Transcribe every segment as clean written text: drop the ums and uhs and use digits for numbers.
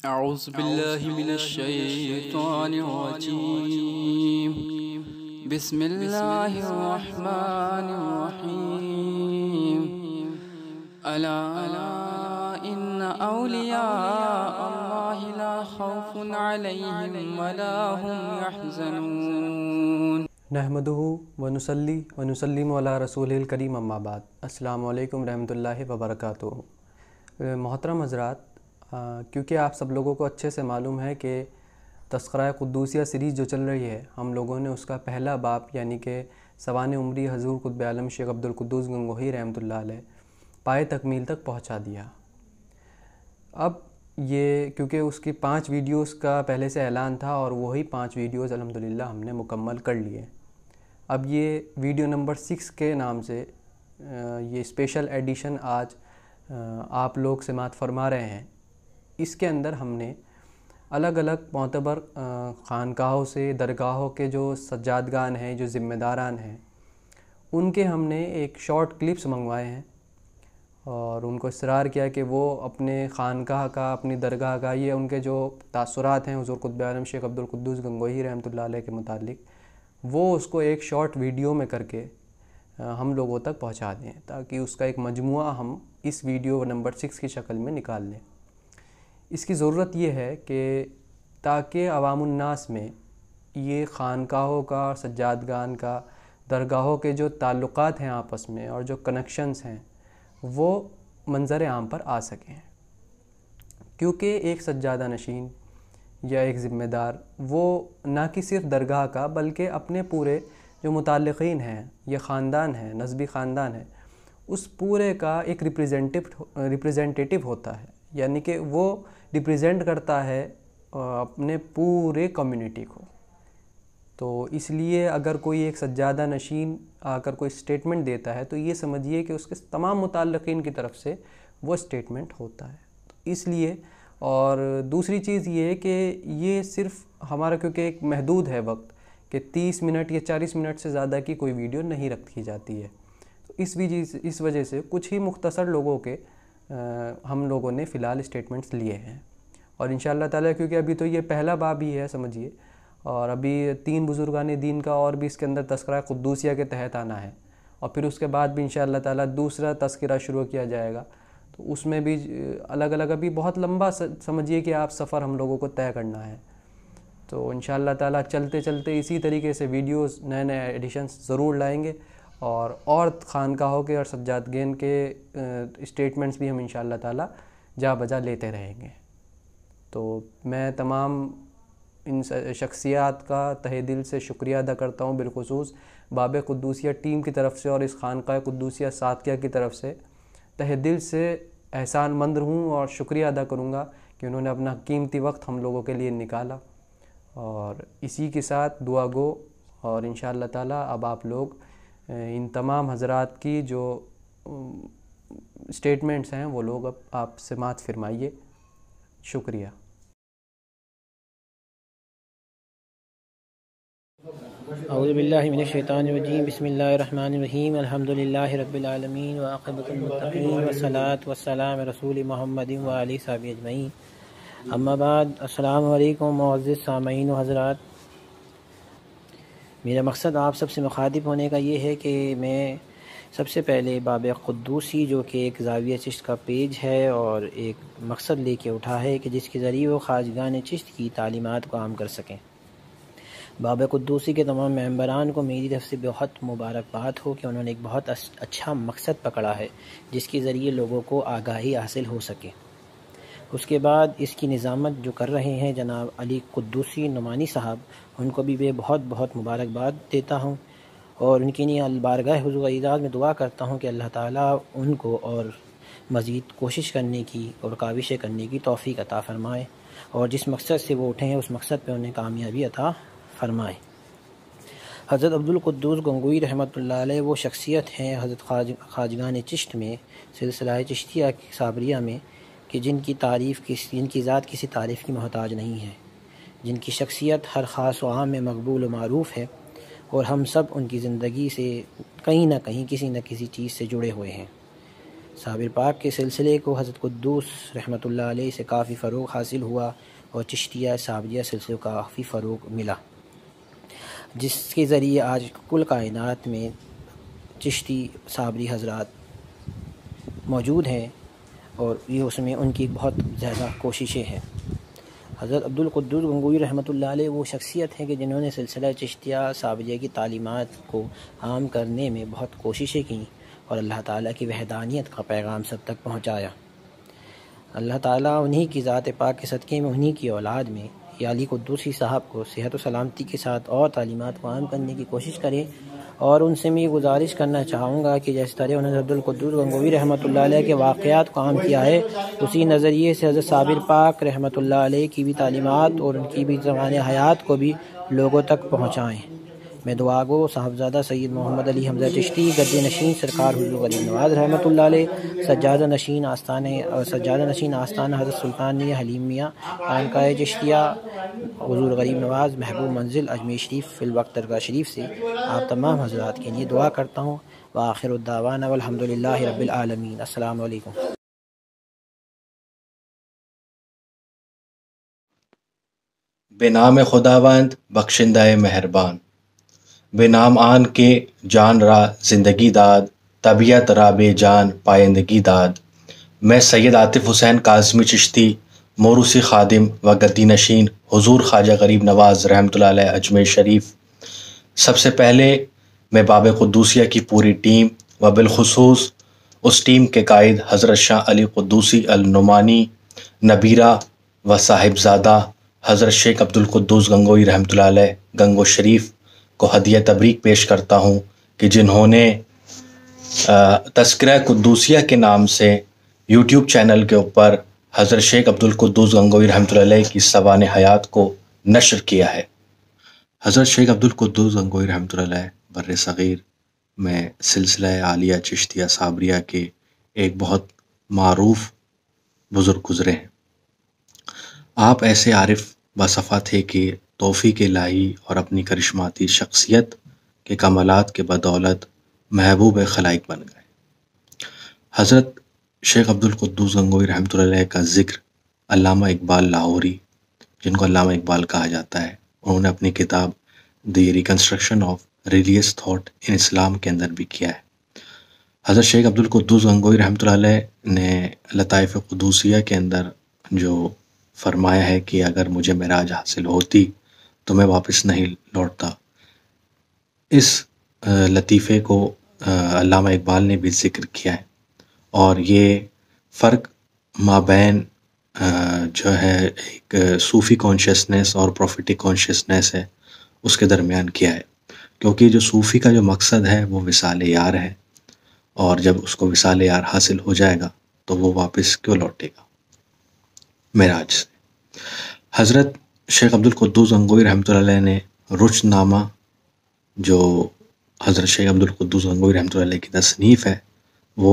أعوذ بالله من الشيطان الرجيم بسم الله الرحمن الرحيم ألا إن أولياء الله لا خوف عليهم ولا هم يحزنون نحمدہ ونصلی ونسلم علی رسولہ الکریم اما بعد۔ السلام علیکم رحمۃ اللہ وبرکاتہ۔ محترم حضرات، کیونکہ آپ سب لوگوں کو اچھے سے معلوم ہے کہ تذکرہ قدوسیہ سیریز جو چل رہی ہے، ہم لوگوں نے اس کا پہلا باب یعنی کہ سوانح عمری حضور قطب عالم شیخ عبدالقدوس گنگوہی رحمۃ اللہ علیہ پائے تکمیل تک پہنچا دیا۔ اب یہ کیونکہ اس کی 5 ویڈیوز کا پہلے سے اعلان تھا اور وہی 5 ویڈیوز الحمدللہ ہم نے مکمل کر لیے۔ اب یہ ویڈیو نمبر 6 کے نام سے یہ اسپیشل ایڈیشن آج آپ لوگ سماعت فرما رہے ہیں۔ اس کے اندر ہم نے الگ الگ معتبر خانقاہوں سے، درگاہوں کے جو سجادگان ہیں، جو ذمہ داران ہیں، ان کے ہم نے ایک شارٹ کلپس منگوائے ہیں اور ان کو اصرار کیا کہ وہ اپنے خانقاہ کا، اپنی درگاہ کا، یہ ان کے جو تاثرات ہیں حضور قطب عالم شیخ عبدالقدوس گنگوہی رحمۃ اللہ علیہ کے متعلق، وہ اس کو ایک شارٹ ویڈیو میں کر کے ہم لوگوں تک پہنچا دیں تاکہ اس کا ایک مجموعہ ہم اس ویڈیو نمبر 6 کی شکل میں نکال لیں۔ اس کی ضرورت یہ ہے کہ تاکہ عوام الناس میں یہ خانقاہوں کا، سجادگان کا، درگاہوں کے جو تعلقات ہیں آپس میں اور جو کنیکشنز ہیں وہ منظر عام پر آ سکیں، کیونکہ ایک سجادہ نشین یا ایک ذمہ دار وہ نہ کہ صرف درگاہ کا بلکہ اپنے پورے جو متعلقین ہیں، یہ خاندان ہیں، نسبی خاندان ہے، اس پورے کا ایک ریپریزنٹیٹیو ہوتا ہے، یعنی کہ وہ ریپریزنٹ کرتا ہے اپنے پورے کمیونٹی کو۔ تو اس لیے اگر کوئی ایک سجادہ نشین آ کر کوئی اسٹیٹمنٹ دیتا ہے تو یہ سمجھیے کہ اس کے تمام متعلقین کی طرف سے وہ اسٹیٹمنٹ ہوتا ہے۔ اس لیے اور دوسری چیز یہ ہے کہ یہ صرف ہمارا کیونکہ ایک محدود ہے وقت کہ 30 منٹ یا 40 منٹ سے زیادہ کی کوئی ویڈیو نہیں رکھی جاتی ہے، تو اس وجہ سے کچھ ہی مختصر لوگوں کے ہم لوگوں نے فی الحال اسٹیٹمنٹس لیے ہیں، اور انشاءاللہ تعالیٰ کیونکہ ابھی تو یہ پہلا باب ہی ہے سمجھیے، اور ابھی 3 بزرگان دین کا اور بھی اس کے اندر تذکرہ قدوسیہ کے تحت آنا ہے، اور پھر اس کے بعد بھی انشاءاللہ تعالیٰ دوسرا تذکرہ شروع کیا جائے گا، تو اس میں بھی الگ الگ ابھی بہت لمبا سمجھیے کہ آپ سفر ہم لوگوں کو طے کرنا ہے۔ تو انشاءاللہ تعالیٰ چلتے چلتے اسی طریقے سے ویڈیوز نئے نئے ایڈیشنز ضرور لائیں گے، اور خانقاہوں کے اور سجادگین کے اسٹیٹمنٹس بھی ہم انشاءاللہ تعالیٰ جا بجا لیتے رہیں گے۔ تو میں تمام ان شخصیات کا تہہ دل سے شکریہ ادا کرتا ہوں، بالخصوص باب قدوسیہ ٹیم کی طرف سے اور اس خانقاہ قدوسیہ ساتکیہ کی طرف سے تہہ دل سے احسان مند ہوں اور شکریہ ادا کروں گا کہ انہوں نے اپنا قیمتی وقت ہم لوگوں کے لیے نکالا، اور اسی کے ساتھ دعا گو، اور انشاءاللہ تعالیٰ اب آپ لوگ ان تمام حضرات کی جو اسٹیٹمنٹس ہیں وہ لوگ اب آپ سماعت فرمائیے۔ شکریہ۔ اعوذ باللہ من الشیطان الرجیم، بسم اللہ الرحمن الرحیم، الحمدللہ رب العالمین وعاقبۃ المتقین والصلاة والسلام رسول محمد وآلہ صحبہ اجمعین، اما بعد۔ السلام علیکم معزز سامعین و حضرات، میرا مقصد آپ سب سے مخاطب ہونے کا یہ ہے کہ میں سب سے پہلے باب قدوسی جو کہ ایک زاویہ چشت کا پیج ہے اور ایک مقصد لے کے اٹھا ہے کہ جس کے ذریعے وہ خواجگان چشت کی تعلیمات کو عام کر سکیں۔ باب قدوسی کے تمام ممبران کو میری طرف سے بہت مبارکباد ہو کہ انہوں نے ایک بہت اچھا مقصد پکڑا ہے جس کے ذریعے لوگوں کو آگاہی حاصل ہو سکے۔ اس کے بعد اس کی نظامت جو کر رہے ہیں جناب علی قدوسی نعمانی صاحب، ان کو بھی میں بہت بہت مبارکباد دیتا ہوں، اور ان کی بارگاہ حضور اعزاز میں دعا کرتا ہوں کہ اللہ تعالیٰ ان کو اور مزید کوشش کرنے کی اور کاوشیں کرنے کی توفیق عطا فرمائے، اور جس مقصد سے وہ اٹھے ہیں اس مقصد پہ انہیں کامیابی عطا فرمائے۔ حضرت عبدالقدوس گنگوہی رحمۃ اللہ علیہ وہ شخصیت ہیں حضرت خواجگان چشت میں، سلسلہ چشتیہ صابریہ میں، کہ جن کی ذات کسی تعریف کی محتاج نہیں ہے، جن کی شخصیت ہر خاص و عام میں مقبول و معروف ہے، اور ہم سب ان کی زندگی سے کہیں نہ کہیں کسی نہ کسی چیز سے جڑے ہوئے ہیں۔ صابر پاک کے سلسلے کو حضرت قدوس رحمۃ اللہ علیہ سے کافی فروغ حاصل ہوا اور چشتیہ صابریہ سلسلے کو کافی فروغ ملا، جس کے ذریعے آج کل کائنات میں چشتی صابری حضرات موجود ہیں، اور یہ اس میں ان کی بہت زیادہ کوششیں ہیں۔ حضرت عبد القدوس گنگوئی رحمۃ اللہ علیہ وہ شخصیت ہے کہ جنہوں نے سلسلہ چشتیہ صابریہ کی تعلیمات کو عام کرنے میں بہت کوششیں کیں اور اللہ تعالیٰ کی وحدانیت کا پیغام سب تک پہنچایا۔ اللہ تعالیٰ انہی کی ذات پاک کے صدقے میں، انہی کی اولاد میں یا علی قدوسی صاحب کو صحت و سلامتی کے ساتھ اور تعلیمات کو عام کرنے کی کوشش کرے، اور ان سے میں یہ گزارش کرنا چاہوں گا کہ جس طرح انہوں نے عبد القدوس گنگوئی رحمۃ اللہ علیہ کے واقعات کو عام کیا ہے، اسی نظریے سے حضرت صابر پاک رحمۃ اللہ علیہ کی بھی تعلیمات اور ان کی بھی زمان حیات کو بھی لوگوں تک پہنچائیں۔ میں دعا گو صاحبزادہ سید محمد علی حمزہ چشتی گد نشین سرکار حضور غریب نواز رحمۃ اللہ علیہ، سجادہ نشین آستانہ حضرت سلطان میاں حلیم میاں خانقاہ چشتیہ حضور غریب نواز محبوب منزل اجمیر شریف فی الوقت درگاہ شریف سے آپ تمام حضرات کے لیے دعا کرتا ہوں۔ وآخر الدعوانا والحمد للہ رب العالمین۔ السلام علیکم۔ بے نام خداوند بخشندہ مہربان، بے نام آن کے جان را زندگی داد، طبیعت را بے جان پائندگی داد۔ میں سید عاطف حسین کاظمی چشتی موروثی خادم و گدی نشین حضور خواجہ غریب نواز رحمۃ اللہ علیہ اجمیر شریف، سب سے پہلے میں باب قدوسیہ کی پوری ٹیم و بالخصوص اس ٹیم کے قائد حضرت شاہ علی قدوسی النعمانی نبیرہ و صاحبزادہ حضرت شیخ عبد القدوس گنگوئی رحمۃ اللہ علیہ گنگو شریف کو ہدیہ تبریک پیش کرتا ہوں کہ جنہوں نے تذکرہ قدوسیہ کے نام سے یوٹیوب چینل کے اوپر حضرت شیخ عبد القدوس گنگوئی رحمۃ اللہ علیہ کی سوانح حیات کو نشر کیا ہے۔ حضرت شیخ عبد القدوس گنگوئی رحمۃ اللہ علیہ بر صغیر میں سلسلہ عالیہ چشتیہ صابریہ کے ایک بہت معروف بزرگ گزرے ہیں۔ آپ ایسے عارف باصفا تھے کہ توفیق الہی اور اپنی کرشماتی شخصیت کے کمالات کے بدولت محبوب خلائق بن گئے۔ حضرت شیخ عبد القدوس گنگوئی رحمۃ اللہ علیہ کا ذکر علامہ اقبال لاہوری، جن کو علامہ اقبال کہا جاتا ہے، انہوں نے اپنی کتاب the reconstruction of religious thought in Islam کے اندر بھی کیا ہے۔ حضرت شیخ عبد القدوس گنگوئی رحمۃ اللہ علیہ نے لطائف قدوسیہ کے اندر جو فرمایا ہے کہ اگر مجھے معراج حاصل ہوتی تو میں واپس نہیں لوٹتا، اس لطیفے کو علامہ اقبال نے بھی ذکر کیا ہے، اور یہ فرق مابین جو ہے ایک صوفی کانشیسنس اور پروفیٹک کانشیسنس ہے اس کے درمیان کیا ہے، کیونکہ جو صوفی کا جو مقصد ہے وہ وصال یار ہے، اور جب اس کو وصال یار حاصل ہو جائے گا تو وہ واپس کیوں لوٹے گا معراج سے۔ حضرت شیخ عبد القدوس گنگوئی رحمۃ اللہ علیہ نے رشد نامہ، جو حضرت شیخ عبد القدوس گنگوئی رحمۃ اللہ علیہ کی تصنیف ہے، وہ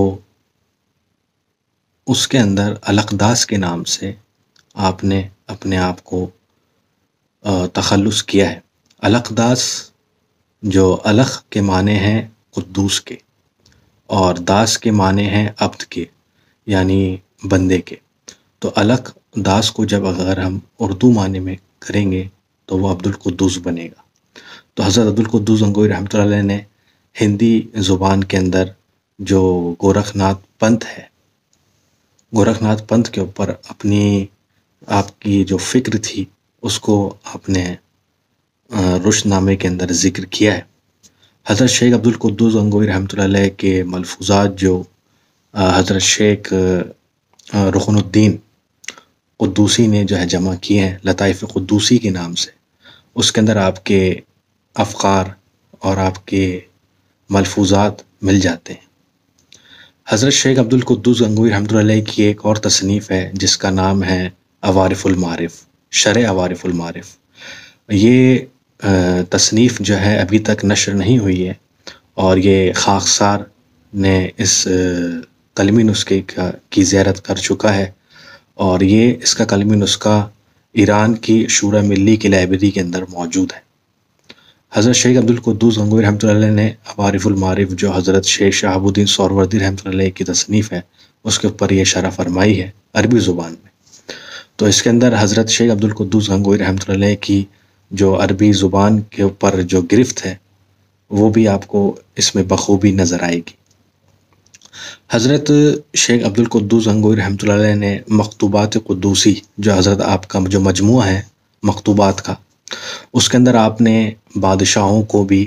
اس کے اندر القداس کے نام سے آپ نے اپنے آپ کو تخلص کیا ہے۔ القداس جو الق کے معنی ہیں قدوس کے، اور داس کے معنی ہیں عبد کے، یعنی بندے کے، تو الق داس کو جب اگر ہم اردو معنی میں کریں گے تو وہ عبد القدوس بنے گا۔ تو حضرت عبد القدوس گنگوئی رحمۃ اللہ علیہ نے ہندی زبان کے اندر جو گورکھ ناتھ پنتھ ہے، گورکھ ناتھ پنتھ کے اوپر اپنی آپ کی جو فکر تھی اس کو آپ نے رشد نامے کے اندر ذکر کیا ہے۔ حضرت شیخ عبد القدوس گنگوئی رحمۃ اللہ علیہ کے ملفوظات جو حضرت شیخ رکن الدین قدوسی نے جو ہے جمع کیے ہیں لطائف قدوسی کے نام سے، اس کے اندر آپ کے افکار اور آپ کے ملفوظات مل جاتے ہیں۔ حضرت شیخ عبد القدوس گنگوئی رحمۃ اللہ علیہ کی ایک اور تصنیف ہے جس کا نام ہے عوارف المعارف، شرح عوارف المعارف۔ یہ تصنیف جو ہے ابھی تک نشر نہیں ہوئی ہے، اور یہ خاکسار نے اس قلمی نسخے کی زیارت کر چکا ہے، اور یہ اس کا قلمی نسخہ ایران کی شورا ملی کی لائبریری کے اندر موجود ہے۔ حضرت شیخ عبد القدوس گنگوئی رحمۃ اللہ علیہ نے عوارف المعارف جو حضرت شیخ شہاب الدین سہروردی رحمۃ اللہ علیہ کی تصنیف ہے، اس کے اوپر یہ شرح فرمائی ہے عربی زبان میں. تو اس کے اندر حضرت شیخ عبدالقدوس گنگوئی رحمۃ اللہ علیہ کی جو عربی زبان کے اوپر جو گرفت ہے وہ بھی آپ کو اس میں بخوبی نظر آئے گی. حضرت شیخ عبدالقدوس گنگوئی رحمۃ اللہ علیہ نے مکتوبات قدوسی جو حضرت آپ کا جو مجموعہ ہے مکتوبات کا، اس کے اندر آپ نے بادشاہوں کو بھی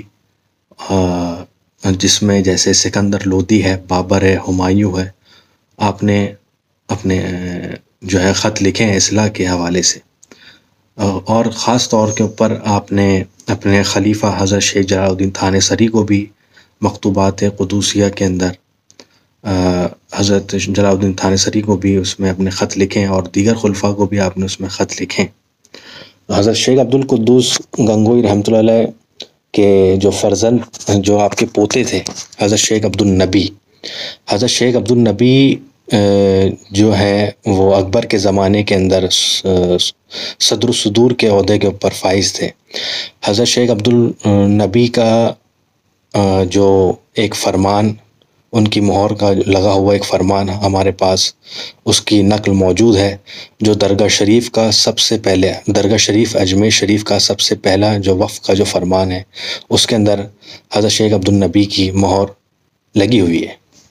جس میں جیسے سکندر لودھی ہے، بابر ہے، ہمایوں ہے، آپ نے اپنے جو ہے خط لکھے ہیں اصلاح کے حوالے سے. اور خاص طور کے اوپر آپ نے اپنے خلیفہ حضرت شیخ جلال الدین تھانیسری کو بھی مکتوبات قدوسیہ کے اندر حضرت جلال الدین تھانیسری کو بھی اس میں اپنے خط لکھے ہیں، اور دیگر خلفاء کو بھی آپ نے اس میں خط لکھے ہیں. حضرت شیخ عبدالقدوس گنگوئی رحمۃ اللہ علیہ کے جو فرزند جو آپ کے پوتے تھے حضرت شیخ عبدالنبی، حضرت شیخ عبدالنبی جو ہے وہ اکبر کے زمانے کے اندر صدر الصدور کے عہدے کے اوپر فائز تھے. حضرت شیخ عبدالنبی کا جو ایک فرمان، ان کی مہر کا لگا ہوا ایک فرمان ہمارے پاس اس کی نقل موجود ہے، جو درگاہ شریف کا سب سے پہلے، درگاہ شریف اجمیر شریف کا سب سے پہلا جو وقف کا جو فرمان ہے اس کے اندر حضرت شیخ عبدالنبی کی مہر لگی ہوئی ہے.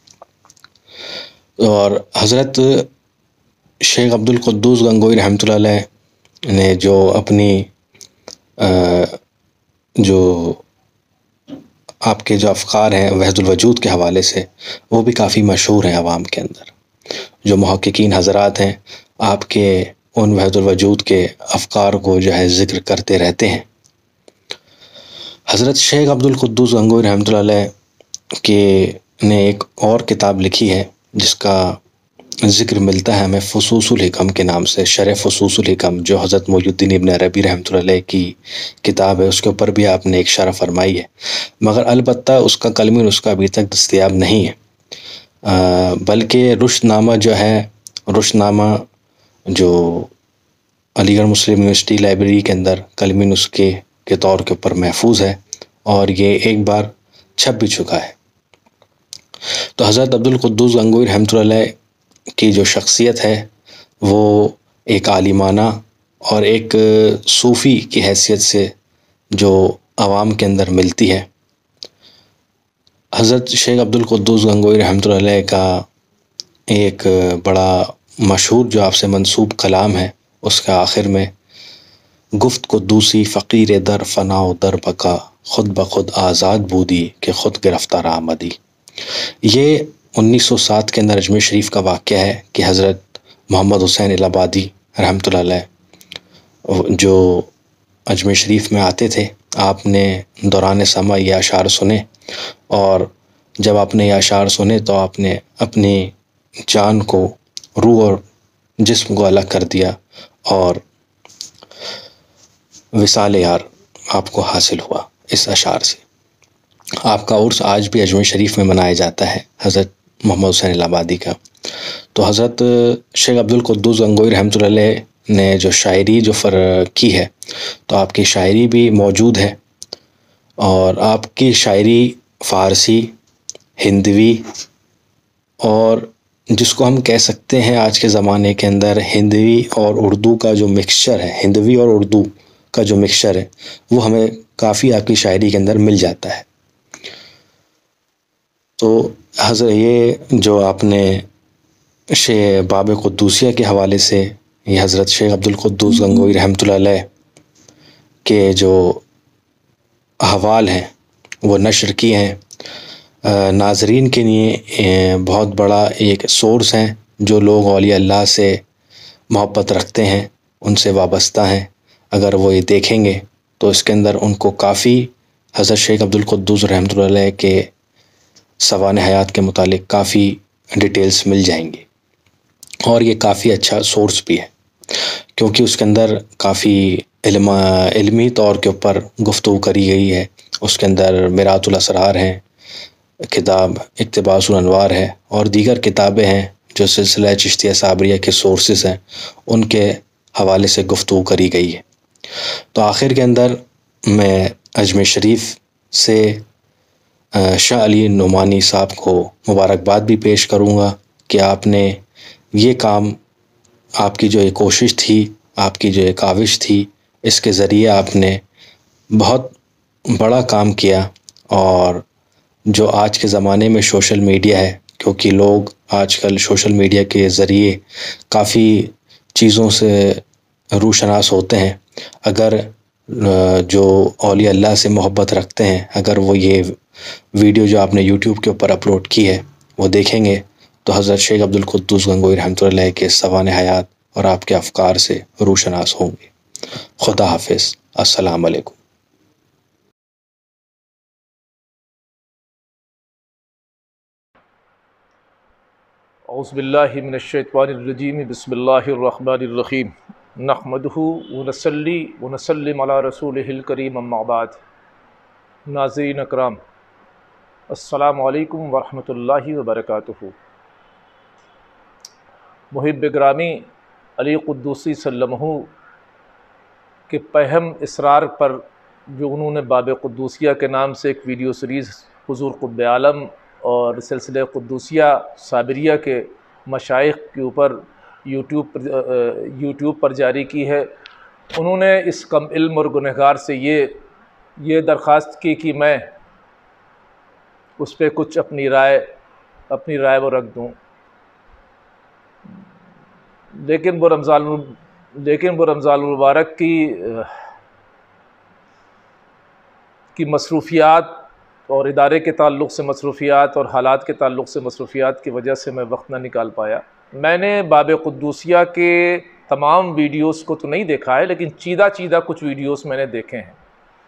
اور حضرت شیخ عبدالقدوس گنگوئی رحمۃ اللہ علیہ نے جو اپنی جو آپ کے جو افکار ہیں وحدت الوجود کے حوالے سے، وہ بھی کافی مشہور ہیں عوام کے اندر. جو محققین حضرات ہیں آپ کے ان وحدت الوجود کے افکار کو جو ہے ذکر کرتے رہتے ہیں. حضرت شیخ عبدالقدوس گنگوئی رحمۃ اللہ علیہ کے نے ایک اور کتاب لکھی ہے جس کا ذکر ملتا ہے ہمیں فصوص الحکم کے نام سے، شرح فصوص الحکم، جو حضرت محی الدین ابن عربی رحمۃ اللہ علیہ کی کتاب ہے. اس کے اوپر بھی آپ نے ایک شرح فرمائی ہے، مگر البتہ اس کا قلمی نسخہ ابھی تک دستیاب نہیں ہے. بلکہ رشد نامہ جو ہے، رشد نامہ جو علی گڑھ مسلم یونیورسٹی لائبریری کے اندر قلمی نسخے کے طور کے اوپر محفوظ ہے، اور یہ ایک بار چھپ بھی چکا ہے. تو حضرت عبدالقدوس گنگوئی رحمۃ اللہ علیہ کی جو شخصیت ہے وہ ایک عالمانہ اور ایک صوفی کی حیثیت سے جو عوام کے اندر ملتی ہے. حضرت شیخ عبدالقدوس گنگوئی رحمۃ اللہ علیہ کا ایک بڑا مشہور جو آپ سے منسوب کلام ہے، اس کا آخر میں گفت قدوسی فقیر در فنا و در بقا، خود بخود آزاد بودی کہ خود گرفتار آمدی. یہ 1907 کے اندر اجمیر شریف کا واقعہ ہے کہ حضرت محمد حسین الہ آبادی رحمۃ اللہ علیہ جو اجمیر شریف میں آتے تھے، آپ نے دوران سماع یہ اشعار سنے، اور جب آپ نے یہ اشعار سنے تو آپ نے اپنی جان کو، روح اور جسم کو الگ کر دیا، اور وصال یار آپ کو حاصل ہوا اس اشعار سے. آپ کا عرس آج بھی اجمیر شریف میں منایا جاتا ہے حضرت محمد حسین الہ آبادی کا. تو حضرت شیخ عبدالقدوس گنگوئی رحمۃ اللہ علیہ نے جو شاعری جو کی ہے، تو آپ کی شاعری بھی موجود ہے، اور آپ کی شاعری فارسی، ہندوی، اور جس کو ہم کہہ سکتے ہیں آج کے زمانے کے اندر ہندوی اور اردو کا جو مکسچر ہے، ہندوی اور اردو کا جو مکسچر ہے، وہ ہمیں کافی آپ کی شاعری کے اندر مل جاتا ہے. تو حضرت یہ جو آپ نے باب قدوسیہ کے حوالے سے یہ حضرت شیخ عبدالقدوس گنگوئی رحمۃ اللہ علیہ کے جو احوال ہیں وہ نشر کیے ہیں، ناظرین کے لیے بہت بڑا ایک سورس ہیں. جو لوگ اولیاء اللہ سے محبت رکھتے ہیں، ان سے وابستہ ہیں، اگر وہ یہ دیکھیں گے تو اس کے اندر ان کو کافی حضرت شیخ عبدالقدوس رحمۃ اللہ علیہ کے سوانح حیات کے متعلق کافی ڈیٹیلز مل جائیں گی. اور یہ کافی اچھا سورس بھی ہے، کیونکہ اس کے اندر کافی علمی طور کے اوپر گفتگو کری گئی ہے. اس کے اندر میرات الاسرار ہیں، کتاب اقتباس الانوار ہے، اور دیگر کتابیں ہیں جو سلسلہ چشتیہ صابریہ کے سورسز ہیں، ان کے حوالے سے گفتگو کری گئی ہے. تو آخر کے اندر میں اجمیر شریف سے شاہ علی نعمانی صاحب کو مبارکباد بھی پیش کروں گا کہ آپ نے یہ کام، آپ کی جو یہ کوشش تھی، آپ کی جو یہ کاوش تھی، اس کے ذریعے آپ نے بہت بڑا کام کیا. اور جو آج کے زمانے میں سوشل میڈیا ہے، کیونکہ لوگ آج کل سوشل میڈیا کے ذریعے کافی چیزوں سے روشناس ہوتے ہیں. اگر جو اولیاء اللہ سے محبت رکھتے ہیں، اگر وہ یہ ویڈیو جو آپ نے یوٹیوب کے اوپر اپلوڈ کی ہے وہ دیکھیں گے تو حضرت شیخ عبدالقدوس گنگوئی رحمۃ اللہ علیہ کے سوانح حیات اور آپ کے افکار سے روشناس ہوں گے. خدا حافظ. السلام علیکم. اعوذ باللہ من الشیطان الرجیم. بسم اللہ الرحمن الرحیم. نحمدہ ونصلی ونسلم علی رسولہ الکریم، اما بعد. ناظرین اکرام، السلام علیکم ورحمۃ اللہ وبرکاتہ. محب گرامی علی قدوسی سلمہ کے پہم اسرار پر جو انہوں نے باب قدوسیہ کے نام سے ایک ویڈیو سیریز حضور قطب عالم اور سلسلہ قدوسیہ صابریہ کے مشائخ کے اوپر یوٹیوب پر جاری کی ہے، انہوں نے اس کم علم اور گنہگار سے یہ درخواست کی کہ میں اس پہ کچھ اپنی رائے وہ رکھ دوں. لیکن وہ رمضان المبارک کی مصروفیات اور ادارے کے تعلق سے مصروفیات اور حالات کے تعلق سے مصروفیات کی وجہ سے میں وقت نہ نکال پایا. میں نے باب قدوسیہ کے تمام ویڈیوز کو تو نہیں دیکھا ہے، لیکن چیدہ کچھ ویڈیوز میں نے دیکھے ہیں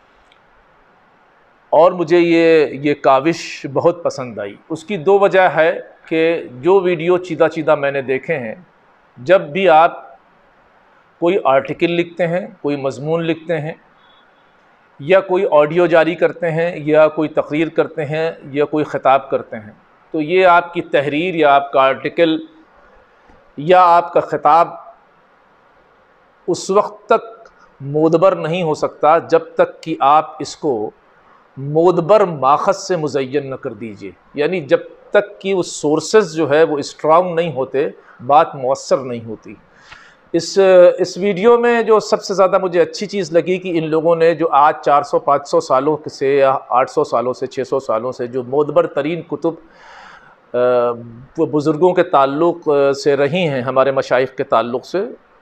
اور مجھے یہ کاوش بہت پسند آئی. اس کی دو وجہ ہے کہ جو ویڈیو چیدہ میں نے دیکھے ہیں، جب بھی آپ کوئی آرٹیکل لکھتے ہیں، کوئی مضمون لکھتے ہیں، یا کوئی آڈیو جاری کرتے ہیں، یا کوئی تقریر کرتے ہیں، یا کوئی خطاب کرتے ہیں، تو یہ آپ کی تحریر یا آپ کا آرٹیکل یا آپ کا خطاب اس وقت تک معتبر نہیں ہو سکتا جب تک کہ آپ اس کو معتبر ماخذ سے مزین نہ کر دیجئے. یعنی جب تک کہ وہ سورسز جو ہے وہ اسٹرانگ نہیں ہوتے، بات مؤثر نہیں ہوتی. اس ویڈیو میں جو سب سے زیادہ مجھے اچھی چیز لگی کہ ان لوگوں نے جو آج 400-500 سالوں سے یا 800 سالوں سے 600 سالوں سے جو معتبر ترین کتب وہ بزرگوں کے تعلق سے رہی ہیں، ہمارے مشائخ کے تعلق سے،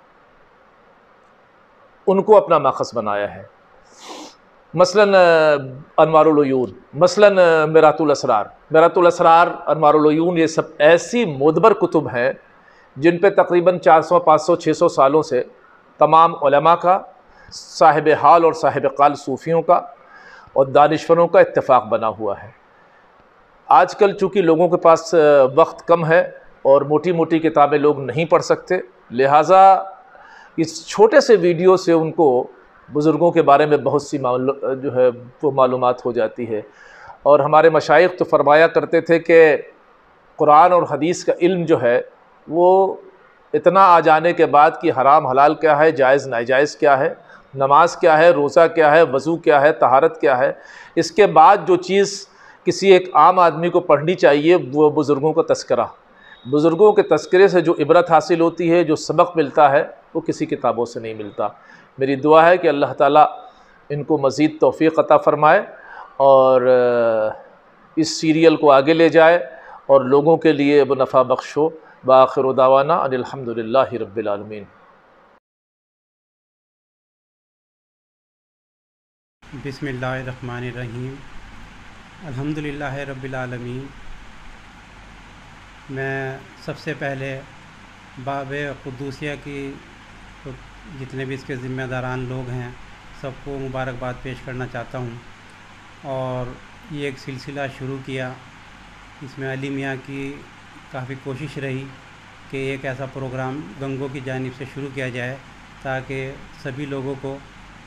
ان کو اپنا ماخذ بنایا ہے. مثلاً انوار العیون، مثلاً میرات الاسرار، انوار العیون، یہ سب ایسی معتبر کتب ہیں جن پہ تقریباً 400 500 600 سالوں سے تمام علماء کا، صاحب حال اور صاحب قال صوفیوں کا اور دانشوروں کا اتفاق بنا ہوا ہے. آج کل چونکہ لوگوں کے پاس وقت کم ہے اور موٹی کتابیں لوگ نہیں پڑھ سکتے، لہٰذا اس چھوٹے سے ویڈیو سے ان کو بزرگوں کے بارے میں بہت سی جو ہے وہ معلومات ہو جاتی ہے. اور ہمارے مشائخ تو فرمایا کرتے تھے کہ قرآن اور حدیث کا علم جو ہے وہ اتنا آ جانے کے بعد کہ حرام حلال کیا ہے، جائز ناجائز کیا ہے، نماز کیا ہے، روزہ کیا ہے، وضو کیا ہے، طہارت کیا ہے، اس کے بعد جو چیز کسی ایک عام آدمی کو پڑھنی چاہیے وہ بزرگوں کا تذکرہ. بزرگوں کے تذکرے سے جو عبرت حاصل ہوتی ہے، جو سبق ملتا ہے، وہ کسی کتابوں سے نہیں ملتا. میری دعا ہے کہ اللہ تعالیٰ ان کو مزید توفیق عطا فرمائے اور اس سیریل کو آگے لے جائے اور لوگوں کے لیے وہ نفع بخش ہو. بآخر دعوانا ان الحمد للہ رب العالمین. بسم اللہ الرحمن الرحیم. الحمد للہ رب العالمین. میں سب سے پہلے باب قدوسیہ کی جتنے بھی اس کے ذمہ داران لوگ ہیں سب کو مبارکباد پیش کرنا چاہتا ہوں. اور یہ ایک سلسلہ شروع کیا، اس میں علی میاں کی کافی کوشش رہی کہ ایک ایسا پروگرام گنگوں کی جانب سے شروع کیا جائے تاکہ سبھی لوگوں کو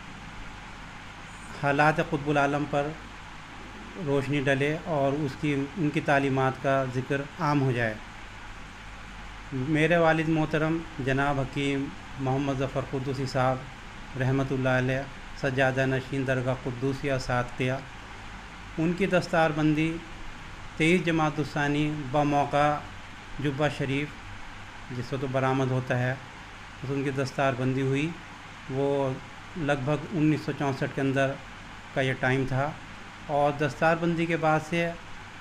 حالات قطب العالم پر روشنی ڈلے اور ان کی تعلیمات کا ذکر عام ہو جائے. میرے والد محترم جناب حکیم محمد ظفر قدوسی صاحب رحمۃ اللہ علیہ، سجادہ نشین درگاہ قدوسیہ ساتقیہ، ان کی دستار بندی 23 جمادی الثانی بموقع जुब्बा शरीफ जिसको तो बरामद होता है, तो उनकी दस्तार बंदी हुई। वो लगभग 1964 के अंदर का ये टाइम था। और दस्तार बंदी के बाद से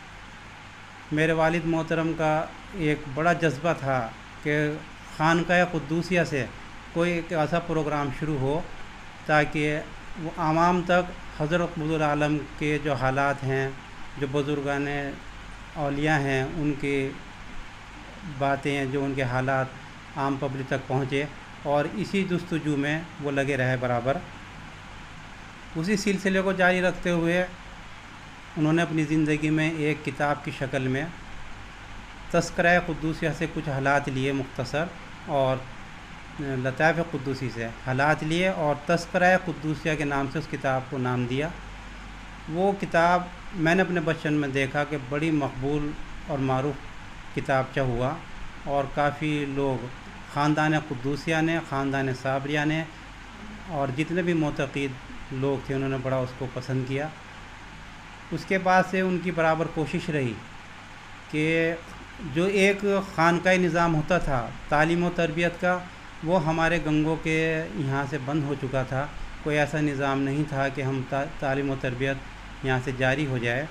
मेरे वालिद मोहतरम का एक बड़ा जज्बा था कि खानकाह क़ुद्दूसिया से कोई एक ऐसा प्रोग्राम शुरू हो ताकि वो आवाम तक हज़रत क़ुतबुल आलम के जो हालात हैं, जो बुज़ुर्गान औलिया हैं, उनकी बातें, जो उनके हालात आम पब्लिक तक पहुँचे। और इसी जस्तजू में वो लगे रहे बराबर। उसी सिलसिले को जारी रखते हुए उन्होंने अपनी ज़िंदगी में एक किताब की शक्ल में तज़किरा क़ुद्दूसिया से कुछ हालात लिए मुख्तसर, और लताइफ़ क़ुद्दूसी से हालात लिए और तज़किरा क़ुद्दूसिया के नाम से उस किताब को नाम दिया। वो किताब मैंने अपने बचपन में देखा कि बड़ी मकबूल और मारूफ़ किताबचा हुआ, और काफ़ी लोग ख़ानदान क़ुद्दूसिया ने, ख़ानदान साबरिया ने और जितने भी मोतक़ीद लोग थे उन्होंने बड़ा उसको पसंद किया। उसके बाद से उनकी बराबर कोशिश रही कि जो एक खानकाई निज़ाम होता था तालीम व तरबियत का, वो हमारे गंगों के यहाँ से बंद हो चुका था। कोई ऐसा निज़ाम नहीं था कि हम तालीम व तरबियत यहाँ से जारी हो जाए।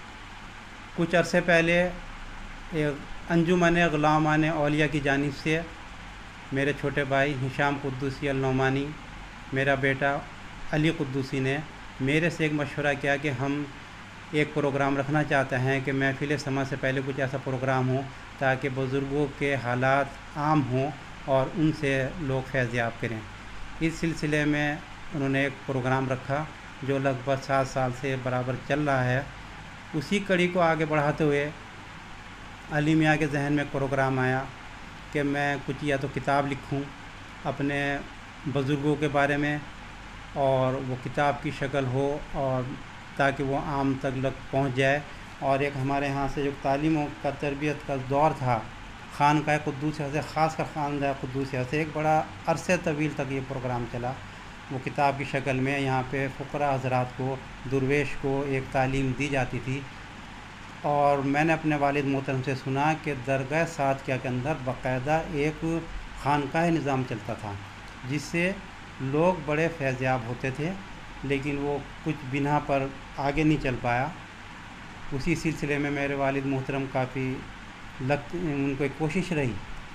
कुछ अरसे पहले एक अंजुमन ग़ुलामान औलिया की जानिब से मेरे छोटे भाई हिशाम क़ुद्दूसी अल-नौमानी, मेरा बेटा अली क़ुद्दूसी ने मेरे से एक मशवरा किया कि हम एक प्रोग्राम रखना चाहते हैं कि महफ़िल समा से पहले कुछ ऐसा प्रोग्राम हो ताकि बुज़ुर्गों के हालात आम हों और उनसे लोग फैज़ याब करें। इस सिलसिले में उन्होंने एक प्रोग्राम रखा जो लगभग 7 साल से बराबर चल रहा है। उसी कड़ी को आगे बढ़ाते हुए अली मियाँ के जहन में प्रोग्राम आया कि मैं कुछ या तो किताब लिखूं अपने बुज़ुर्गों के बारे में, और वो किताब की शक्ल हो और ताकि वो आम तक लग पहुँच जाए। और एक हमारे यहाँ से जो तालीम का तरबियत का दौर था खानकाह क़ुद्दूसिया से, ख़ासकर खानकाह क़ुद्दूसिया से एक बड़ा अरसे तवील तक ये प्रोग्राम चला। वो किताब की शक्ल में यहाँ पे फ़ुक़रा हज़रात को, दुर्वेश को एक तालीम दी जाती थी। और मैंने अपने वालिद मोहतरम से सुना कि दरगाह सादकिया के अंदर बाकायदा एक खानकाह निज़ाम चलता था जिससे लोग बड़े फैज़याब होते थे, लेकिन वो कुछ बिना पर आगे नहीं चल पाया। उसी सिलसिले में मेरे वालिद मोहतरम काफ़ी उनको एक कोशिश रही।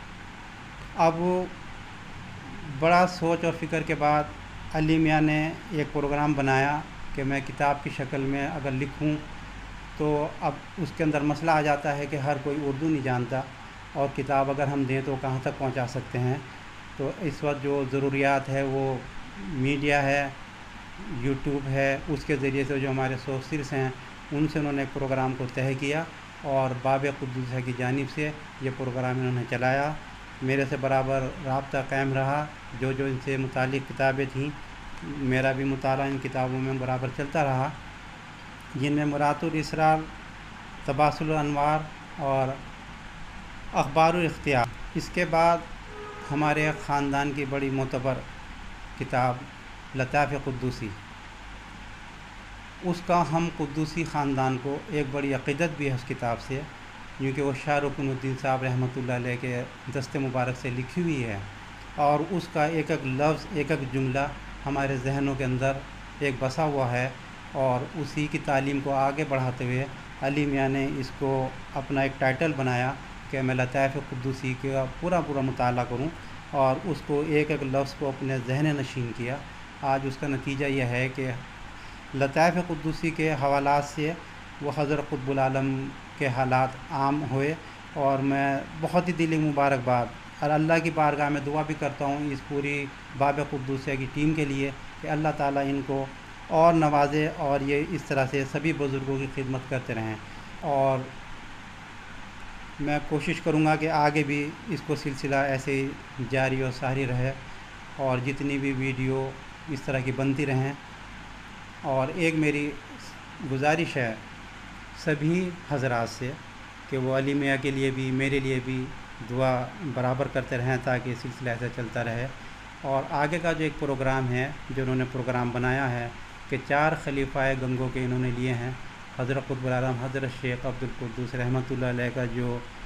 अब बड़ा सोच और फ़िक्र के बाद अली मियाँ ने एक प्रोग्राम बनाया कि मैं किताब की शक्ल में अगर लिखूं तो अब उसके अंदर मसला आ जाता है कि हर कोई उर्दू नहीं जानता, और किताब अगर हम दें तो कहाँ तक पहुँचा सकते हैं। तो इस वक्त जो ज़रूरियात है वो मीडिया है, यूट्यूब है, उसके ज़रिए से जो हमारे सोर्सेस हैं उनसे उन्होंने एक प्रोग्राम को तय किया और बाब क़ुद्दूसिया की जानिब से ये प्रोग्राम इन्होंने चलाया। मेरे से बराबर राब्ता कायम रहा। जो जो इनसे मुतालिक किताबें थीं मेरा भी मुताला इन किताबों में बराबर चलता रहा, जिनमें मुरातुल इसरार, तबासुल अनवार और अखबारुल इख्तियार। इसके बाद हमारे ख़ानदान की बड़ी मोतबर किताब लताइफ़ क़ुद्दूसी, उसका हम क़ुद्दूसी ख़ानदान को एक बड़ी अक़ीदत भी है उस किताब से, क्योंकि वो शाह रुकनुद्दीन साहब रहमतुल्लाह अलैह के दस्ते मुबारक से लिखी हुई है। और उसका एक एक लफ्ज़, एक एक जुमला हमारे जहनों के अंदर एक बसा हुआ है। और उसी की तालीम को आगे बढ़ाते हुए अली मियाँ ने इसको अपना एक टाइटल बनाया कि मैं लताइफ़ क़ुद्दूसी का पूरा मुताला करूँ, और उसको एक एक लफ्ज़ को अपने जहन नशीन किया। आज उसका नतीजा यह है कि लताइफ़ क़ुद्दूसी के हवालात से वो हज़रत क़ुतबुल आलम के हालात आम हुए। और मैं बहुत ही दिली मुबारकबाद और अल्लाह की बारगाह में दुआ भी करता हूँ इस पूरी बाब क़ुद्दूसिया की टीम के लिए कि अल्लाह ताला इनको और नवाज़े और ये इस तरह से सभी बुज़ुर्गों की खिदमत करते रहें। और मैं कोशिश करूँगा कि आगे भी इसको सिलसिला ऐसे ही जारी और सारी रहे और जितनी भी वीडियो इस तरह की बनती रहें। और एक मेरी गुजारिश है सभी हज़रात से कि वो अली मियाँ के लिए भी मेरे लिए भी दुआ बराबर करते रहें ताकि सिलसिला ऐसा चलता रहे। और आगे का जो एक प्रोग्राम है जो उन्होंने प्रोग्राम बनाया है कि 4 खलीफाए गंगों के इन्होंने लिए हैं। हज़रत क़ुतबुल आलम हज़रत शेख अब्दुल क़ुद्दूस रहमतुल्लाह अलैह का जो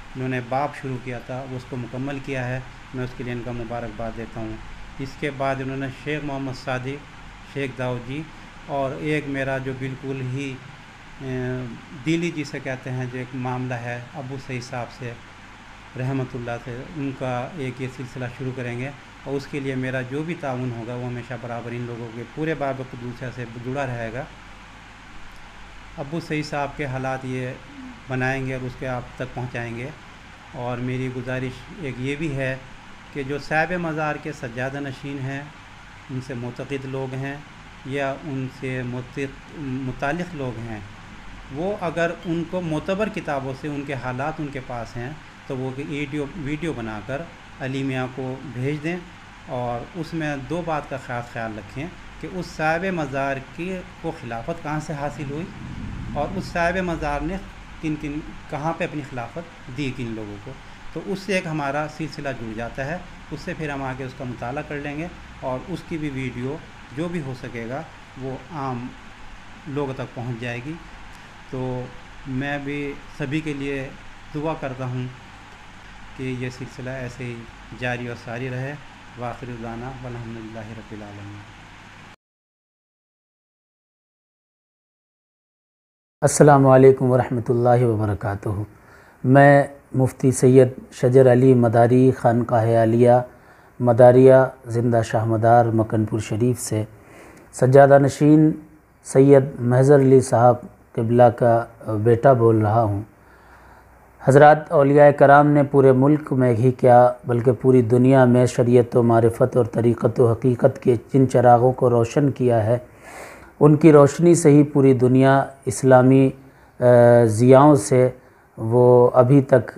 انہوں نے باب شروع کیا تھا وہ اس کو مکمل کیا ہے، میں اس کے لیے ان کا مبارکباد دیتا ہوں۔ اس کے بعد انہوں نے شیخ محمد صادق، شیخ داؤد جی، اور ایک میرا جو بالکل ہی دلی جسے کہتے ہیں جو ایک معاملہ ہے ابو سعید صاحب سے رحمۃ اللہ سے، ان کا ایک یہ سلسلہ شروع کریں گے، اور اس کے لیے میرا جو بھی تعاون ہوگا وہ ہمیشہ برابر ان لوگوں کے پورے باب قدوسیہ سے جڑا رہے گا۔ ابو سعید صاحب کے حالات یہ بنائیں گے اور اس کے آپ تک پہنچائیں گے۔ اور میری گزارش ایک یہ بھی ہے کہ جو صاحب مزار کے سجادہ نشین ہیں، ان سے معتقد لوگ ہیں یا ان سے متعلق لوگ ہیں، وہ اگر ان کو معتبر کتابوں سے ان کے حالات ان کے پاس ہیں تو وہ ویڈیو بنا کر علی میاں کو بھیج دیں، اور اس میں دو بات کا خیال رکھیں کہ اس صاحب مزار کی کو خلافت کہاں سے حاصل ہوئی، اور اس صاحب مزار نے کہاں پہ اپنی خلافت دی کن لوگوں کو، تو اس سے ایک ہمارا سلسلہ جڑ جاتا ہے۔ اس سے پھر ہم آگے اس کا مطالعہ کر لیں گے، اور اس کی بھی ویڈیو جو بھی ہو سکے گا وہ عام لوگوں تک پہنچ جائے گی۔ تو میں بھی سبھی کے لیے دعا کرتا ہوں کہ یہ سلسلہ ایسے ہی جاری اور ساری رہے۔ وآخر دعوانا والحمد للہ رب العالمین۔ السلام علیکم ورحمۃ اللہ وبرکاتہ۔ میں مفتی سید شجر علی مداری خانقاہ عالیہ مداریہ زندہ شاہ مدار مکن پور شریف سے سجادہ نشین سید محضر علی صاحب قبلہ کا بیٹا بول رہا ہوں۔ حضرات اولیاء کرام نے پورے ملک میں ہی کیا بلکہ پوری دنیا میں شریعت و معرفت اور طریقت و حقیقت کے جن چراغوں کو روشن کیا ہے، ان کی روشنی سے ہی پوری دنیا اسلامی ضیاؤں سے وہ ابھی تک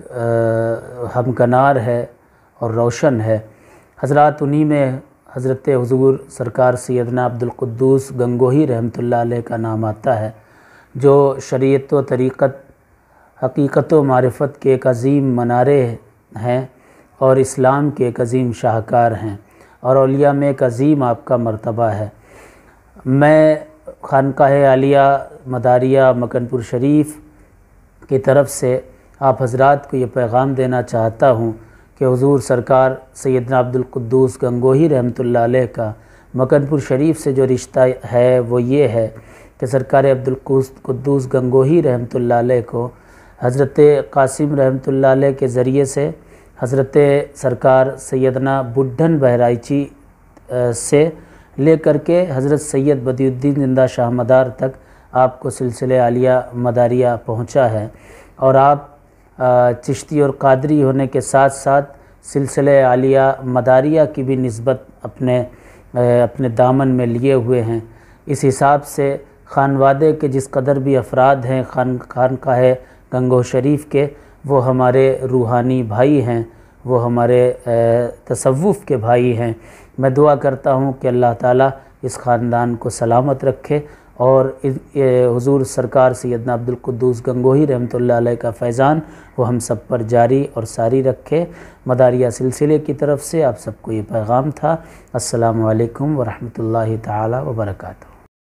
ہمکنار ہے اور روشن ہے۔ حضرات انہی میں حضرت حضور سرکار سیدنا عبدالقدوس گنگوہی رحمۃ اللہ علیہ کا نام آتا ہے، جو شریعت و طریقت، حقیقت و معرفت کے ایک عظیم منارے ہیں اور اسلام کے ایک عظیم شاہکار ہیں، اور اولیاء میں ایک عظیم آپ کا مرتبہ ہے۔ میں خانقاہ عالیہ مداریہ مکن پور شریف کی طرف سے آپ حضرات کو یہ پیغام دینا چاہتا ہوں کہ حضور سرکار سیدنا عبدالقدوس گنگوہی رحمۃ اللہ علیہ کا مکن پور شریف سے جو رشتہ ہے وہ یہ ہے کہ سرکار عبدالقدوس گنگوہی رحمۃ اللہ علیہ کو حضرت قاسم رحمۃ اللہ علیہ کے ذریعے سے حضرت سرکار سیدنا بڈھن بہرائچی سے لے کر کے حضرت سید بدیع الدین زندہ شاہ مدار تک آپ کو سلسلہ عالیہ مداریہ پہنچا ہے، اور آپ چشتی اور قادری ہونے کے ساتھ ساتھ سلسلہ عالیہ مداریہ کی بھی نسبت اپنے دامن میں لیے ہوئے ہیں۔ اس حساب سے خانوادے کے جس قدر بھی افراد ہیں خانقاہ گنگوہ شریف کے، وہ ہمارے روحانی بھائی ہیں، وہ ہمارے تصوف کے بھائی ہیں۔ میں دعا کرتا ہوں کہ اللہ تعالیٰ اس خاندان کو سلامت رکھے اور حضور سرکار سیدنا عبدالقدوس گنگوہی رحمۃ اللہ علیہ کا فیضان وہ ہم سب پر جاری اور ساری رکھے۔ مداریہ سلسلے کی طرف سے آپ سب کو یہ پیغام تھا۔ السلام علیکم ورحمۃ اللہ تعالیٰ وبرکاتہ۔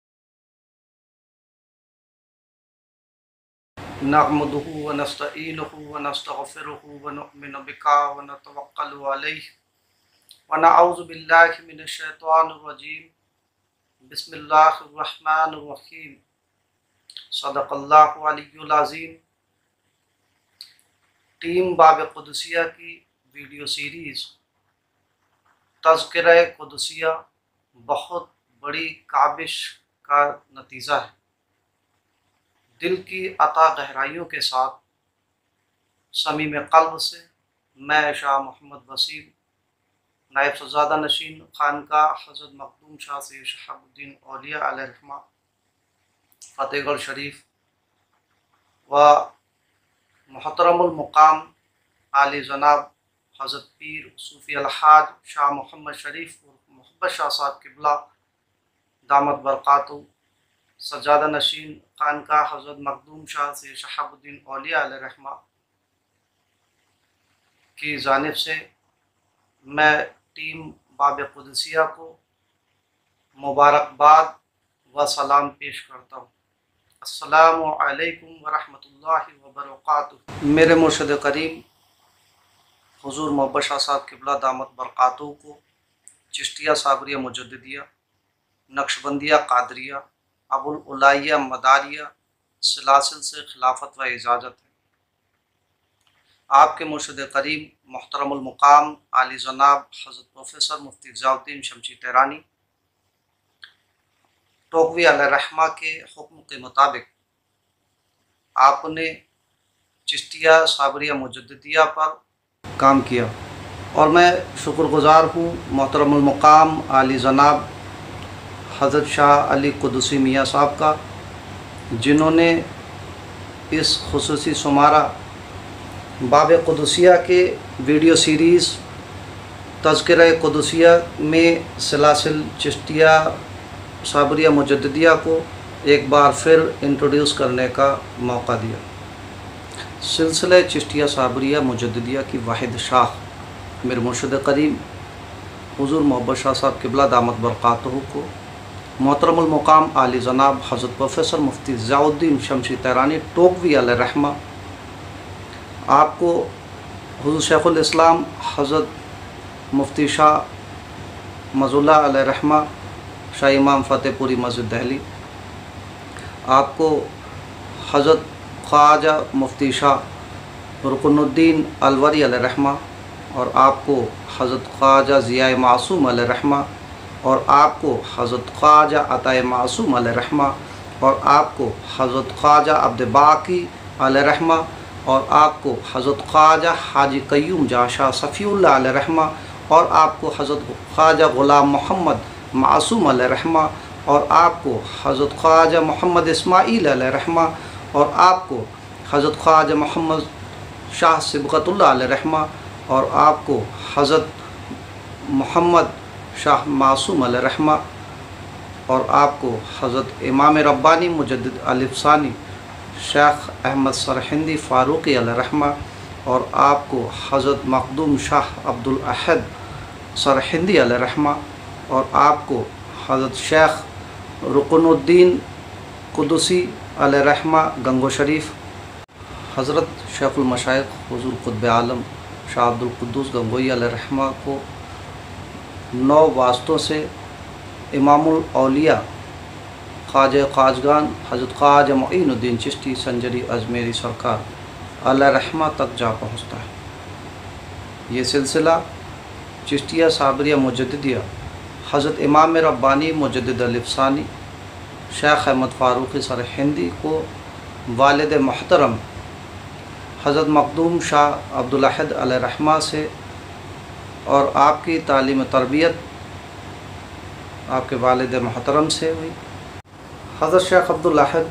نحمده ونستعینه ونستغفره ونؤمن بک ونتوکل علیہ ونعوذ باللہ من الشیطان الرجیم بسم اللہ الرحمن الرحیم صدق اللہ علی العظیم۔ ٹیم باب قدسیہ کی ویڈیو سیریز تذکرہ قدسیہ بہت بڑی کاوش کا نتیجہ ہے۔ دل کی عطا گہرائیوں کے ساتھ صمیم قلب سے میں شاہ محمد وسیم نائب سجادہ نشین خانقاہ حضرت مخدوم شاہ سید شہاب الدین اولیاء علیہ الرحمہ فتح گڑھ شریف و محترم المقام عالی جناب حضرت پیر صوفی الحاج شاہ محمد شریف محبت شاہ صاحب قبلہ دامت برکاتہ سجادہ نشین خانقاہ حضرت مخدوم شاہ سید شہاب الدین اولیاء علیہ الرحمہ کی جانب سے میں ٹیم باب قدسیہ کو مبارکباد و سلام پیش کرتا ہوں۔ السلام علیکم ورحمۃ اللہ وبرکاتہ۔ میرے مرشد کریم हुजूर मोहब्बत शाह साहब क़िबला दामत बरकातहू को चिश्तिया साबरिया मुजद्दिदिया, नक्शबंदिया कादरिया, अबुल उलाइया मदारिया सिलासिल से खिलाफत व इजाज़त है। आपके मुर्शिद करीम मोहतरमुल मुकाम आली जनाब हज़रत प्रोफेसर मुफ्ती ज़ियाउद्दीन शमशी तेहरानी टोकवी अलैहिर्रहमा के हुक्म के मुताबिक आपने चिश्तिया साबरिया मुजद्दिदिया पर काम किया और मैं शुक्रगुज़ार हूँ मोहतरमुल मुकाम आली जनाब हज़रत शाह अली कुदसी मियाँ साहब का, जिन्होंने इस खुसूसी शुमारा बाब कुदसिया के वीडियो सीरीज़ तज़किरा कुदसिया में सिलासिल चिश्तिया साबरिया मुजद्दिदिया को एक बार फिर इंट्रोड्यूस करने का मौका दिया। सिलसिला चिश्तिया साबरिया मुजद्दिदिया की वाहिद शाख मेरे मुर्शिद करीम हुजूर मोहब्बत शाह साहब क़िबला दामत बरकातहू को मोहतरमुल मुकाम आली जनाब हज़रत प्रोफेसर मुफ्ती ज़ियाउद्दीन शमशी तेहरानी टोकवी अलैहिर्रहमा आपको हुज़ूर शेखुल इस्लाम हज़रत मुफ्ती शाह मज़ुल्लाह अलैहिर्रहमा शाह इमाम फ़तेहपुरी मस्जिद दिल्ली, आपको हज़रत ख्वाजा मुफ्ती शाह रुकनुद्दीन अलवरी अलैहिर्रहमा और आपको हज़रत ख्वाजा ज़िया मासूम अलैहिर्रहमा और आपको हज़रत ख्वाजा अताए मासूम अलैहिर्रहमा और आपको हज़रत ख्वाजा अब्द बाकी अलैहिर्रहमा और आपको हज़रत ख्वाजा हाजी क़य्यूम जाशा सफ़ीउल्लाह अलैहिर्रहमा और आपको हज़रत ख्वाजा ग़ुलाम मोहम्मद मासूम अलैहिर्रहमा और आपको हज़रत ख्वाजा मोहम्मद इस्माईल अलैहिर्रहमा और आपको हज़रत ख्वाजा मोहम्मद शाह सिबगतुल्लाह अलैहिर्रहमा और आपको हज़रत मोहम्मद शाह मासूम अलैहिर्रहमा और आपको हज़रत इमाम रब्बानी मुजद्दिद अलिफ़सानी शेख अहमद सरहिंदी फ़ारूक़ी अलैहिर्रहमा और आपको हज़रत मखदूम शाह अब्दुल अहद सरहिंदी अलैहिर्रहमा और आपको हज़रत शेख रुकनुद्दीन कुदसी अलैहिर्रहमा गंगो शरीफ, हज़रत शेखुल मशाइख़ हुज़ूर क़ुत्ब आलम शाह अब्दुल कुद्दूस गंगोई अलैहिर्रहमा को 9 वास्तों से इमामुल औलिया ख्वाजा ख्वाजगान हज़रत ख्वाजा मुईनुद्दीन चिश्ती संजरी अजमेरी सरकार अलैहिर्रहमा तक जा पहुँचता है। ये सिलसिला चिश्तिया साबरिया मुजद्दिदिया हज़रत इमाम रब्बानी मुजद्दिद अलिफ़सानी शेख अहमद फ़ारूक़ी सरहिंदी को वालिद मोहतरम हज़रत मखदूम शाह अब्दुल अहद अलैहिर्रहमा से और आपकी तालीम तरबियत आपके वालिद मोहतरम से हुई। हज़रत शेख अब्दुल अहद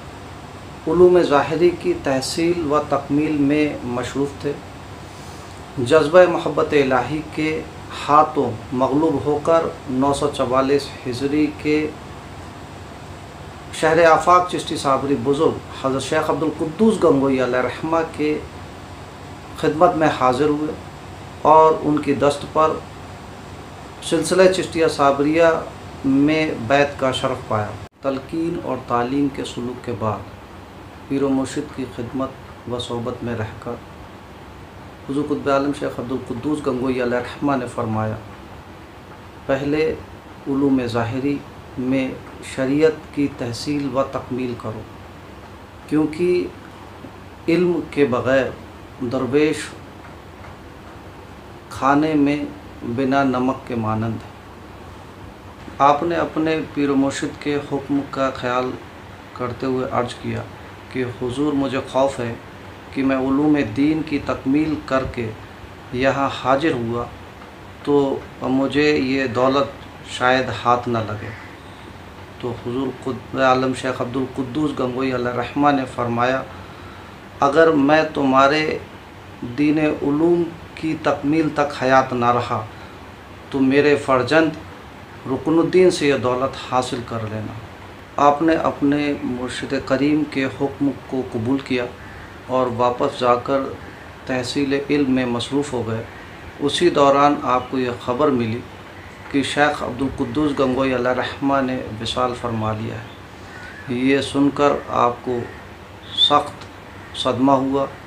उलूम ज़ाहिरी की तहसील व तकमील में मशरूफ़ थे। जज्बा मोहब्बत इलाही के हाथों मग़लूब होकर 944 हिजरी के शहर आफाक चिश्ती साबरी बुज़ुर्ग हज़रत शेख अब्दुल कुद्दूस गंगोई अलैहिर्रहमा के खिदमत में हाज़िर हुए और उनकी दस्त पर सिलसिला चिश्तिया साबरिया में बैत का शरफ़ पाया। तलकीन और तालीम के सलूक के बाद पीर व मुर्शिद की खिदमत व सोहबत में रहकर हुज़ूर क़ुत्ब आलम शेख अब्दुल कुद्दूस गंगोई अलैहिर्रहमा ने फरमाया, पहले उलूम ज़ाहिरी में शरीयत की तहसील व तकमील करो, क्योंकि इल्म के बग़ैर दरवेश खाने में बिना नमक के मानंद है। आपने अपने पीर मुर्शिद के हुक्म का ख्याल करते हुए अर्ज़ किया कि हुजूर मुझे खौफ है कि मैं उलूम दीन की तकमील करके यहाँ हाजिर हुआ तो मुझे ये दौलत शायद हाथ न लगे। तो हुजूर क़ुत्ब आलम शेख अब्दुल कुद्दूस गंगोई अलैहिर्रहमा ने फरमाया, अगर मैं तुम्हारे दीन उलूम की तकमील तक हयात ना रहा तो मेरे फ़र्जंद रुकनुद्दीन से यह दौलत हासिल कर लेना। आपने अपने मुर्शिद करीम के हुक्म को कबूल किया और वापस जाकर तहसील इल्म में मसरूफ़ हो गए। उसी दौरान आपको यह ख़बर मिली कि शेख अब्दुल कुद्दूस गंगोई अलैहिर्रहमा ने विसाल फरमा लिया है। ये सुनकर आपको सख्त सदमा हुआ।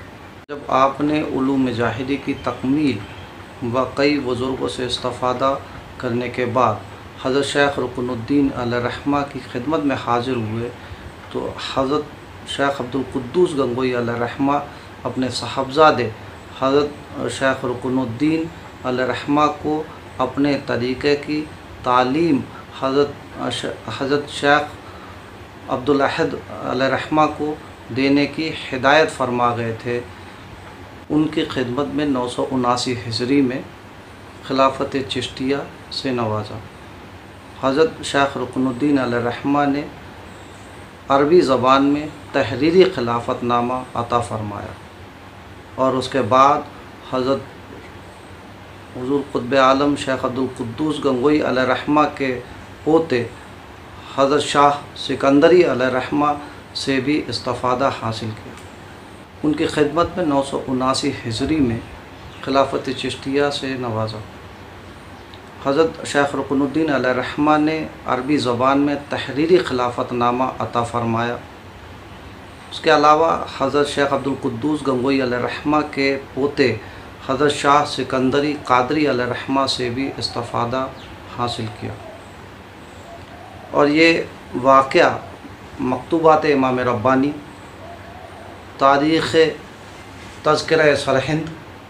जब आपने उलूम जाहिरी की तकमील व कई बुज़ुर्गों से इस्तिफ़ादा करने के बाद हज़रत शेख रुकनुद्दीन अलैहिर्रहमा की खिदमत में हाज़िर हुए तो हज़रत शेख अब्दुल कुद्दूस गंगोई अलैहिर्रहमा अपने साहबजादे हज़रत शेख रुकनुद्दीन अलैहिर्रहमा को अपने तरीक़े की तालीम हज़रत शेख अब्दुल अहद अलैहिर्रहमा को देने की हिदायत फरमा गए थे। उनकी खिदमत में 979 हिजरी में खिलाफत चिश्तिया से नवाजा। हज़रत शेख रुकनुद्दीन अलैहिर्रहमा ने अरबी ज़बान में तहरीरी खिलाफतनामा अता फ़रमाया और उसके बाद हज़रत हुज़ूर क़ुत्ब आलम शेख अब्दुल कुद्दूस गंगोई अलैहिर्रहमा के पोते हज़रत शाह सिकंदरी अलैहिर्रहमा से भी इस्तिफ़ादा हासिल किया। उनकी खिदमत में 979 हिजरी में खिलाफत चिश्तिया से नवाजा। हज़रत शेख रुकनुद्दीन अलैहिर्रहमा ने अरबी ज़बान में तहरीरी खिलाफतनामा अता फ़रमाया। उसके अलावा हज़रत शेख अब्दुल कुद्दूस गंगोई अलैहिर्रहमा के पोते हज़रत शाह सिकंदरी क़ादरी अलैहिर्रहमा से भी इस्तिफ़ादा हासिल किया। और ये वाक़या मकतूबात इमाम रब्बानी, तारीख़ तज़किरा सरहिंद,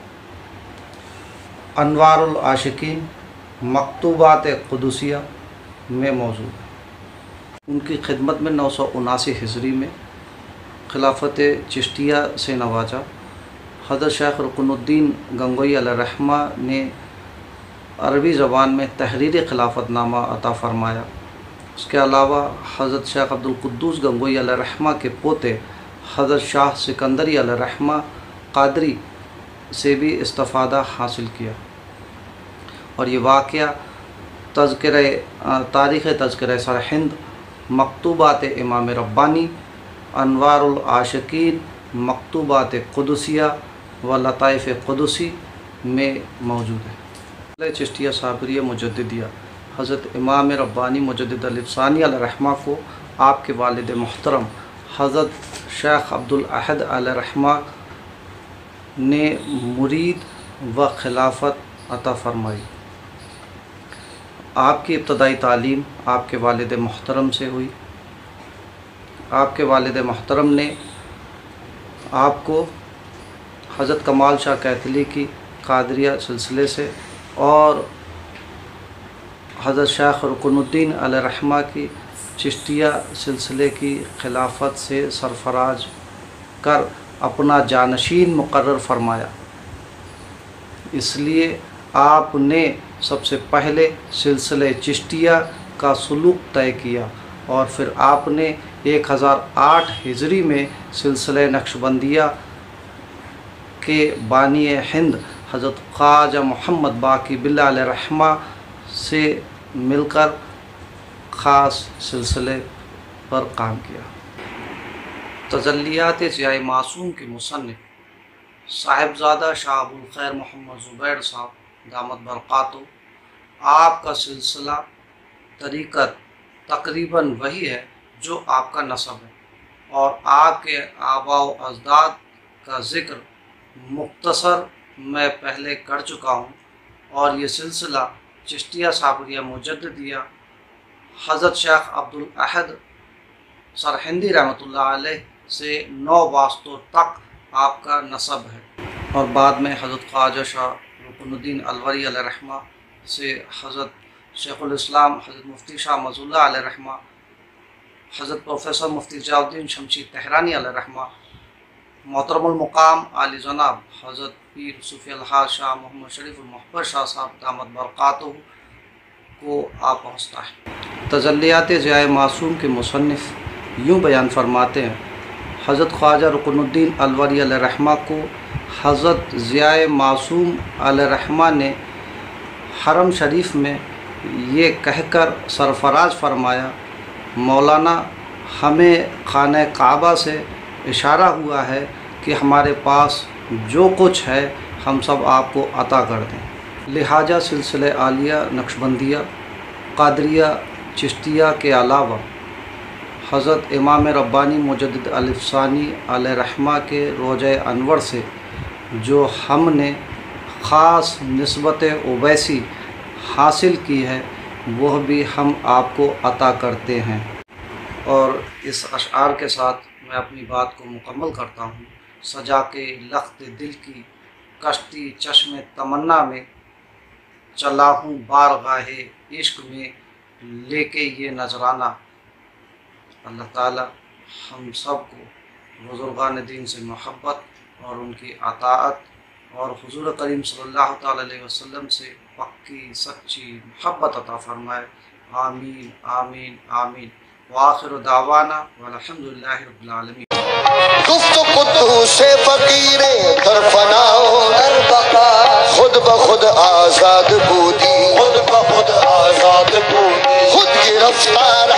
अनवारुल आशिकीन, मकतूबात क़ुदसिया में मौजूद है। उनकी खिदमत में 979 हिजरी में खिलाफत चिश्तिया से नवाजा। हज़रत शेख रुकनुद्दीन गंगोई अलैहिर्रहमा ने अरबी ज़बान में तहरीरी खिलाफतनामा अता फ़रमाया। उसके अलावा हज़रत शेख अब्दुल कुद्दूस गंगोई अलैहिर्रहमा के पोते हज़रत शाह सिकंदरी अलैहिर्रहमा क़ादरी से भी इस्तिफ़ादा हासिल किया। और ये वाक़या तारीख़ तज़किरा सरहिंद, मकतूबात इमाम रब्बानी, अनवारुल आशिकीन, मकतूबात क़ुदसिया व लताइफ़ क़ुदसी में मौजूद है। चिश्तिया साबरिया मुजद्दिदिया हज़रत इमाम रब्बानी मुजद्दिद अल-फ़सानी अलैहिर्रहमा को आपके वालिद मोहतरम हज़रत शेख अब्दुल अहद अलैहिर्रहमा ने मुरीद व खिलाफत अता फ़रमाई। आपकी इब्तदाई तालीम आपके वालिद मोहतरम से हुई। आपके वालिद मोहतरम ने आपको हज़रत कमाल शाह कैथली की क़ादरिया सिलसिले से और हज़रत शेख रुकनुद्दीन अलैहिर्रहमा की चिश्तिया सिलसिले की खिलाफत से सरफराज कर अपना जानशीन मुकर्रर फरमाया। इसलिए आपने सबसे पहले सिलसिले चिश्तिया का सुलूक तय किया और फिर आपने 1008 हिजरी में सिलसिले नक्शबंदिया के बानी हिंद हज़रत ख्वाजा मोहम्मद बाकी बिल्ला अलैहिर्रहमा से मिलकर ख़ास सिलसिले पर काम किया। तजल्लियात ज़िया मासूम के मुसन्निफ़ साहिबजादा शाह अबुल खैर मोहम्मद ज़ुबैर साहब दामत बरक़ातहू, आपका सिलसिला तरीक़त तकरीबन वही है जो आपका नसब है और आपके आबा व अजदाद का ज़िक्र मुख्तसर मैं पहले कर चुका हूँ। और ये सिलसिला चिश्तिया साबरिया मुजद्दिदिया हज़रत शेख अब्दुल अहद सरहिंदी रहमतुल्लाह अलैह से 9 वास्तों तक आपका नसब है। और बाद में हज़रत ख्वाजा शाह रुकनुद्दीन अलवरी अलैहिर्रहमा से हज़रत शेखुल इस्लाम हज़रत मुफ्ती शाह मज़ुल्लाह अलैहिर्रहमा, हज़रत प्रोफेसर मुफ्ती जलालुद्दीन शमशी तहरानी अलैहिर्रहमा, मोहतरमुल मुकाम आली जनाब हज़रत पीर सूफ़ी अलहाज शाह मोहम्मद शरीफ़ुल मोहब्बत शाह साहब दामत बरक़ातहू को आ पहुँचता है। तजल्लियात ज़िया मासूम के मुसन्निफ़ यूँ बयान फरमाते हैं, हज़रत ख्वाजा रुकनुद्दीन अलवरी अलैहिर्रहमा को हज़रत ज़िया मासूम अलैहिर्रहमा ने हरम शरीफ में ये कहकर सरफराज फरमाया, मौलाना हमें खाने काबा से इशारा हुआ है कि हमारे पास जो कुछ है हम सब आपको अता कर दें। लिहाजा सिलसिले आलिया नक्शबंदिया क़ादरिया चिश्तिया के अलावा हज़रत इमाम रब्बानी मुजद्दिद अल-फ़सानी अलैहिर्रहमा के रोज़े अनवर से جو ہم نے خاص نسبت اویسی حاصل کی ہے وہ بھی ہم آپ کو عطا کرتے ہیں۔ اور اس اشعار کے ساتھ میں اپنی بات کو مکمل کرتا ہوں۔ سجا کے لخت دل کی کشتی چشم تمنا میں، چلا ہوں بارگاہ عشق میں لے کے یہ نذرانہ۔ اللہ تعالی ہم سب کو بزرگان دین سے محبت اور ان کی اطاعت اور حضور کریم صلی اللہ تعالی علیہ وسلم سے پکی سچی محبت عطا فرمائے۔ آمین آمین آمین۔ وآخر دعوانا والحمد للہ رب العالمین۔ گفت قدوس فقیر در فنا در بقا، خود بخود آزاد بودی، خود بخود آزاد بودی، خود گرفتار